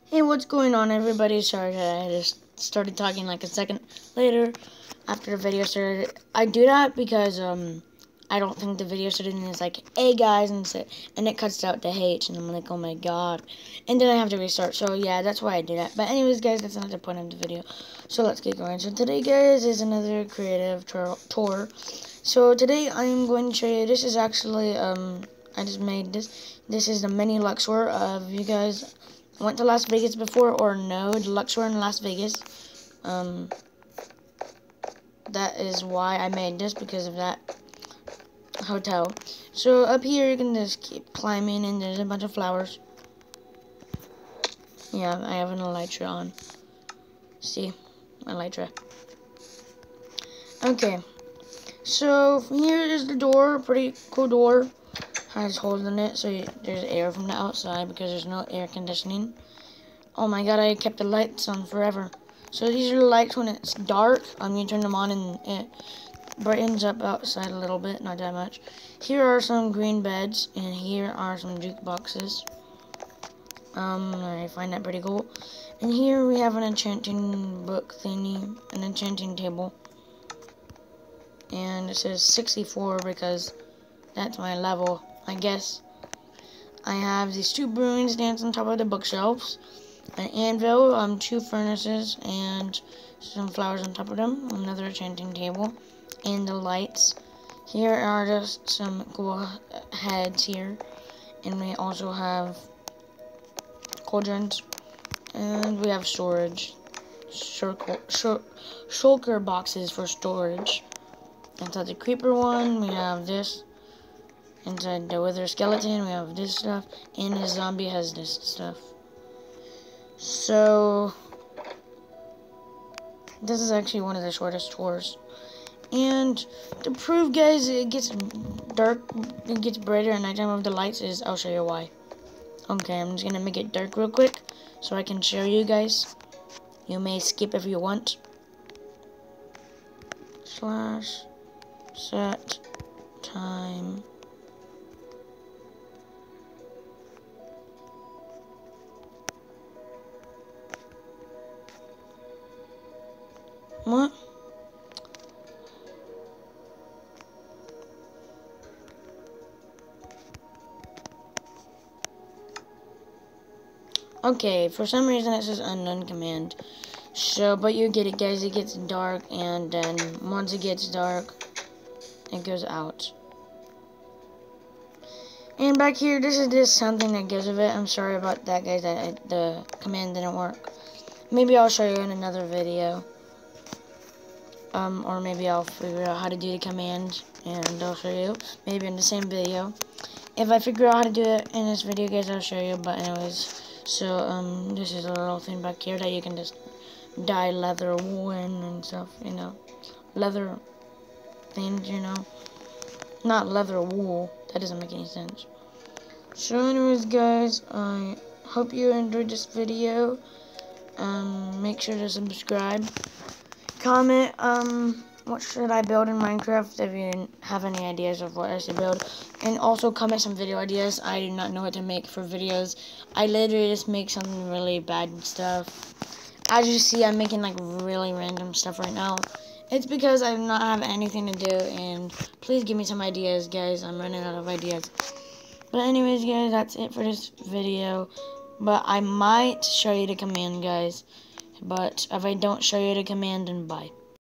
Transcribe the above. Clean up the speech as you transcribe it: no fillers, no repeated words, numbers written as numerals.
Hey, what's going on, everybody? Sorry that I just started talking like a second later after the video started. I do that because I don't think the video started and it's like, hey guys, and it cuts out the H and I'm like, oh my god. And then I have to restart. So yeah, that's why I do that. But anyways, guys, that's not the point of the video. So let's get going. So today, guys, is another creative tour. So today I'm going to show you, this is actually I just made this. This is the mini Luxor. You guys went to Las Vegas before or no, the Luxor in Las Vegas. That is why I made this, because of that hotel. So up here you can just keep climbing and there's a bunch of flowers. Yeah, I have an elytra on. See, elytra. Okay, so here is the door, pretty cool door. Has holes in it so there's air from the outside because there's no air conditioning. Oh my god, I kept the lights on forever. So these are the lights when it's dark. I'm going to turn them on and it brightens up outside a little bit, not that much. Here are some green beds and here are some jukeboxes. I find that pretty cool. And here we have an enchanting book thingy, an enchanting table. And it says 64 because that's my level, I guess. I have these two brewing stands on top of the bookshelves, an anvil, 2 furnaces, and some flowers on top of them, another enchanting table, and the lights. Here are just some cool heads here, and we also have cauldrons, and we have storage, shulker boxes for storage. Inside the creeper one, we have this. Inside the wither skeleton, we have this stuff, and the zombie has this stuff. So, this is actually one of the shortest tours. And to prove, guys, it gets dark, it gets brighter at nighttime with the lights, I'll show you why. Okay, I'm just gonna make it dark real quick so I can show you guys. You may skip if you want. Slash set time. What? Okay, for some reason it says unknown command. So, but you get it, guys. It gets dark, and then once it gets dark, it goes out. And back here, this is just something that goes with it. I'm sorry about that, guys. The command didn't work. Maybe I'll show you in another video. Or maybe I'll figure out how to do the command and I'll show you. Maybe in the same video. If I figure out how to do it in this video, guys, I'll show you. But anyways, so this is a little thing back here that you can just dye leather wool in and stuff, you know. Leather things, you know. Not leather wool. That doesn't make any sense. So anyways, guys, I hope you enjoyed this video. Make sure to subscribe. Comment, what should I build in Minecraft if you have any ideas of what I should build. And also comment some video ideas. I do not know what to make for videos. I literally just make some really bad stuff. As you see, I'm making like really random stuff right now. It's because I do not have anything to do, and please give me some ideas, guys. I'm running out of ideas. But anyways, guys, that's it for this video. But I might show you the command, guys. But if I don't show you the command, then bye.